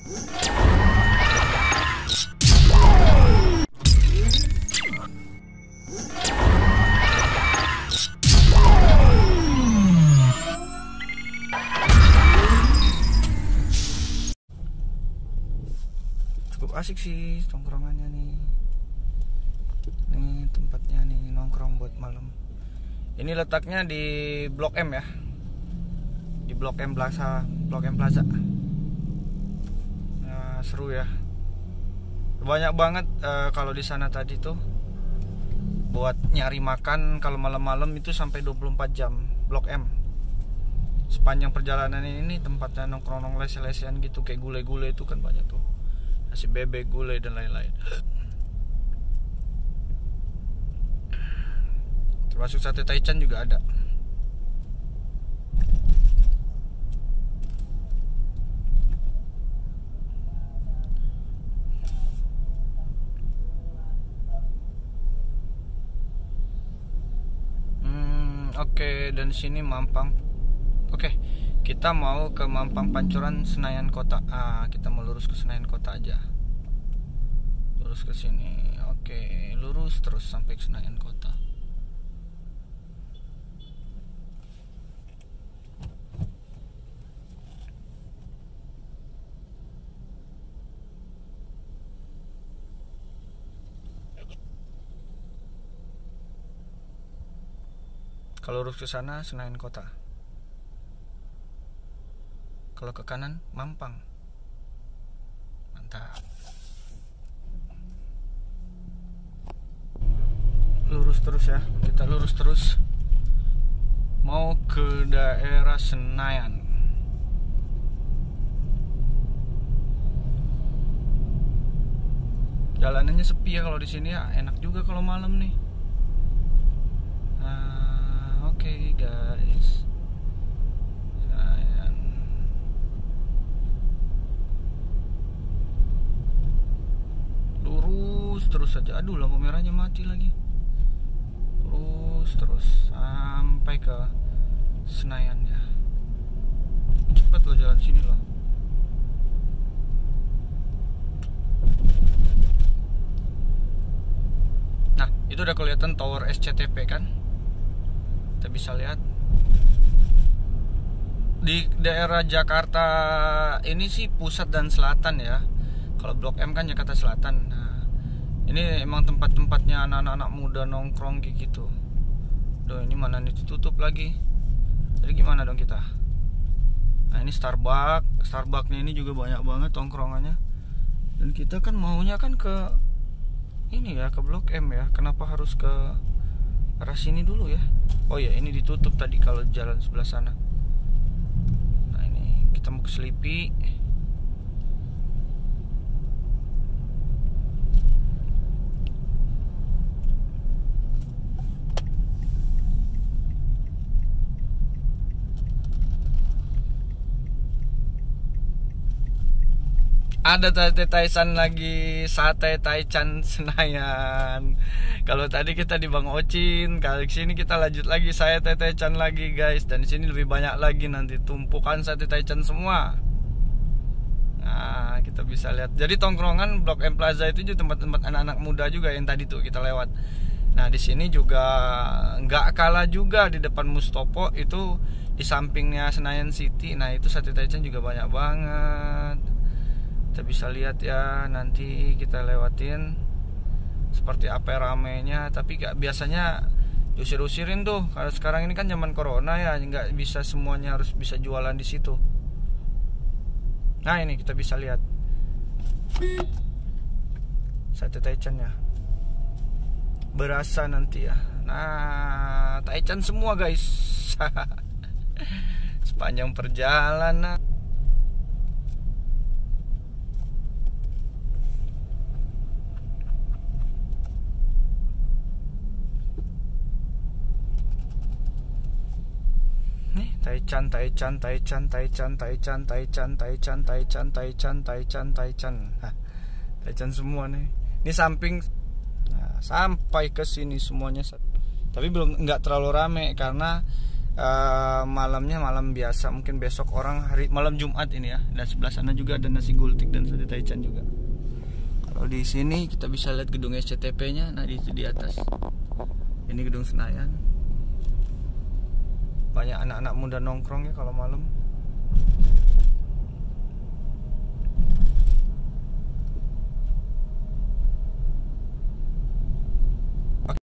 Cukup asik sih tongkrongannya nih. Nih tempatnya nih nongkrong buat malam. Ini letaknya di Blok M ya. Di Blok M Plaza, Blok M Plaza. Nah, seru ya. Banyak banget kalau di sana tadi tuh buat nyari makan kalau malam-malam itu sampai 24 jam Blok M. Sepanjang perjalanan ini tempatnya nongkrong lese-lesean gitu kayak gulai-gulai itu kan banyak tuh. Nasi bebek, gulai dan lain-lain. Termasuk sate taichan juga ada. Oke, dan sini Mampang. Oke, kita mau ke Mampang Pancoran Senayan Kota. Kita mau lurus ke Senayan Kota aja. Lurus ke sini. Oke, lurus terus sampai ke Senayan Kota. Kalau lurus ke sana Senayan Kota. Kalau ke kanan Mampang. Mantap. Lurus terus ya. Kita lurus terus. Mau ke daerah Senayan. Jalanannya sepi ya kalau di sini ya. Enak juga kalau malam nih. Oke guys. Senayan. Lurus terus saja. Aduh, lampu merahnya mati lagi. Lurus terus sampai ke Senayan ya. Cepat loh jalan sini loh. Nah, itu udah kelihatan tower SCTP kan? Kita bisa lihat di daerah Jakarta ini sih pusat dan selatan ya. Kalau Blok M kan Jakarta Selatan. Nah, ini emang tempat-tempatnya anak-anak muda nongkrong kayak gitu. Duh, ini mana nih ditutup lagi. Jadi gimana dong kita? Nah, ini Starbucks. Starbucksnya ini juga banyak banget tongkrongannya. Dan kita kan maunya kan ke ini ya, ke Blok M ya. Kenapa harus ke arah sini dulu ya? Oh ya, ini ditutup tadi kalau jalan sebelah sana. Nah, ini kita mau ke Sleepy. Ada sate taichan lagi, sate taichan Senayan. Kalau tadi kita di Bang Ocin, kali sini kita lanjut lagi sate taichan lagi guys. Dan di sini lebih banyak lagi nanti tumpukan sate taichan semua. Nah, kita bisa lihat. Jadi tongkrongan Blok M Plaza itu juga tempat-tempat anak-anak muda juga yang tadi tuh kita lewat. Nah, di sini juga nggak kalah juga di depan Mustopo itu di sampingnya Senayan City. Nah, itu sate taichan juga banyak banget. Kita bisa lihat ya, nanti kita lewatin seperti apa ramenya. Tapi gak biasanya diusir-usirin tuh. Kalau sekarang ini kan zaman corona ya, nggak bisa semuanya harus bisa jualan di situ. Nah, ini kita bisa lihat sate taichan ya, berasa nanti ya. Nah, taichan semua guys. Sepanjang perjalanan. Taichan. Taichan semua nih. Ini samping. Nah, sampai ke sini semuanya. Tapi nggak terlalu rame karena malamnya malam biasa, mungkin besok orang malam Jumat ini ya. Dan sebelah sana juga ada nasi gultik dan sate taichan juga. Kalau di sini kita bisa lihat gedung SCTP-nya, nah di atas. Ini gedung Senayan. Banyak anak-anak muda nongkrong ya kalau malam.